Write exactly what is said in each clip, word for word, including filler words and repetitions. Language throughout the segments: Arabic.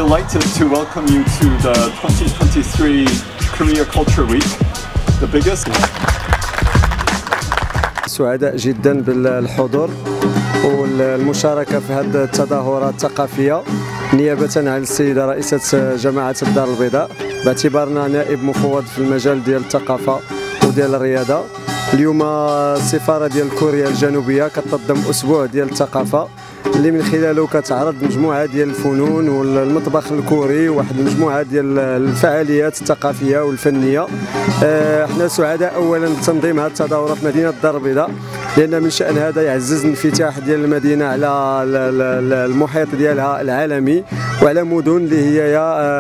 delighted to welcome you to the twenty twenty-three Korea Culture Week, the biggest. سعداء جدا بالحضور والمشاركة في هذه التظاهرات الثقافية نيابة عن السيدة رئيسة جماعة الدار البيضاء باعتبارنا نائب مفوض في المجال ديال الثقافة وديال الرياضة. اليوم السفارة ديال كوريا الجنوبية كتنظم أسبوع ديال الثقافة اللي من خلاله كتعرض مجموعة ديال الفنون والمطبخ الكوري وواحد المجموعة ديال الفعاليات الثقافية والفنية. احنا سعداء اولا بتنظيم هذه التظاهرة في مدينة الدار البيضاء، لأن من شأن هذا يعزز الانفتاح ديال المدينة على المحيط ديالها العالمي وعلى مدن اللي هي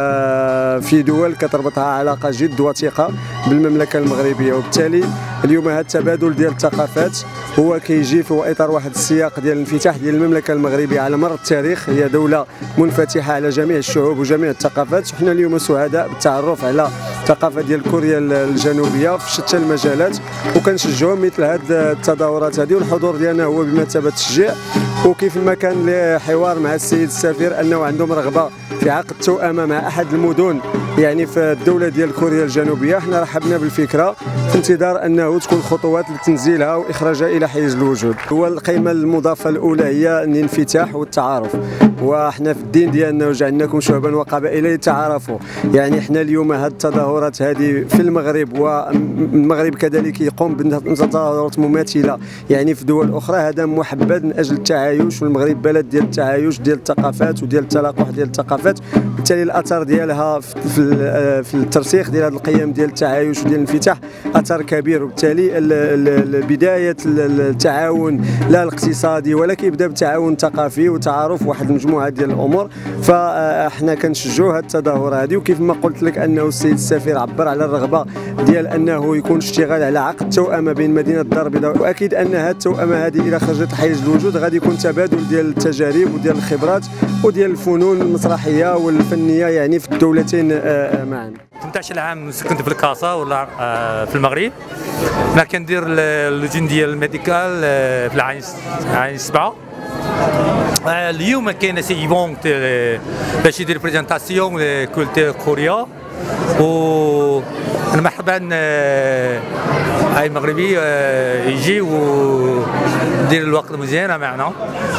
في دول كتربطها علاقة جد وثيقة بالمملكة المغربية. وبالتالي اليوم هذا التبادل ديال الثقافات هو كيجي في اطار واحد السياق ديال الانفتاح ديال المملكة المغربية على مر التاريخ. هي دولة منفتحة على جميع الشعوب وجميع الثقافات. حنا اليوم سعداء بالتعرف على الثقافة ديال كوريا الجنوبية في شتى المجالات، وكنشجعوا مثل هذه التظاهرات هذه، والحضور ديالنا هو بمثابة تشجيع. وكيف ما كان لحوار مع السيد السفير انه عندهم رغبة في عقد توأمة مع احد المدن يعني في الدولة ديال كوريا الجنوبية، احنا رحبنا بالفكرة في انتظار انه تكون خطوات لتنزيلها واخراجها الى حيز الوجود. هو القيمة المضافة الاولى هي الانفتاح والتعارف، وحنا في الدين ديالنا وجعلناكم شعوبا وقبائل لتعارفوا. يعني احنا اليوم هذه التظاهرات هذه في المغرب، والمغرب كذلك يقوم بتظاهرات مماثلة يعني في دول اخرى، هذا محبذ من اجل التعايش، والمغرب بلد ديال التعايش ديال الثقافات وديال التلاقح ديال الثقافات. بالتالي الاثر ديالها في في الترسيخ ديال هذه القيم ديال التعايش وديال الانفتاح اثر كبير. وبالتالي بدايه التعاون لا الاقتصادي ولا كيبدا بالتعاون الثقافي وتعارف واحد المجموعه ديال الامور. فاحنا كنشجعوا هذه التظاهره هذه، وكيف ما قلت لك انه السيد السفير عبر على الرغبه ديال انه يكون اشتغال على عقد توأمة بين مدينه الدار البيضاء، واكيد ان هذه التوأمة هذه الى خرجت حيز الوجود غادي يكون تبادل ديال التجارب وديال الخبرات وديال الفنون المسرحيه والفنيه يعني في الدولتين معا. ثمانية عشر عام سكنت في الكاسا ولا في المغرب. انا كندير اللجنه ديال الميديكال في العين عين سبعه. اليوم كاين سي ايفونت باش يدير بريزونطاسيون لكولتور كوريا، و مرحبا هاي مغربي يجي ودير الوقت مزيان معنا.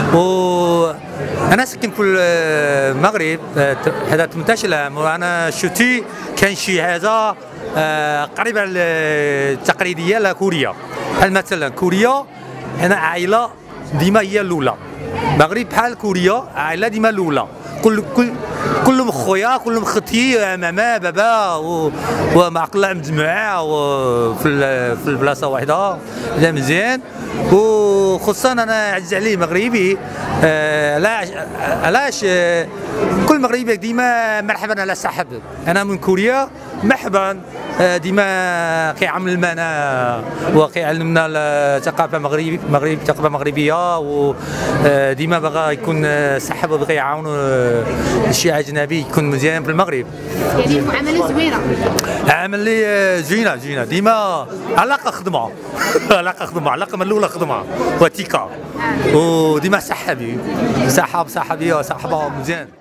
و انا ساكن في المغرب هذا ثمانية عشر عام، وانا شفتي كان شي حاجه قريبه التقليديه لكوريا. بحال مثلا كوريا هنا عائله ديما هي الاولى، المغرب بحال كوريا عائله ديما الاولى، كل كل كلهم خويا كلهم ختي ماما بابا ومعقله مجموعه في في البلاصه واحده. هذا مزيان، وخصوصا انا عزيز عليه مغربي. علاش علاش كل مغربي ديما مرحبا على صاحب. انا من كوريا مرحبا، ديما كيعامل معنا وكيعلمنا الثقافه المغربيه المغرب الثقافه المغربيه، وديما بغى يكون صاحب وبغى يعاون شي اجنبي يكون مزيان في المغرب. يعني المعامله زوينه، عامل زوينه زوينه ديما علاقه خدمه علاقه خدمه علاقه من الاولى خدمه وثيقه، وديما صحابي صحاب صحابيه صحبه مزيان.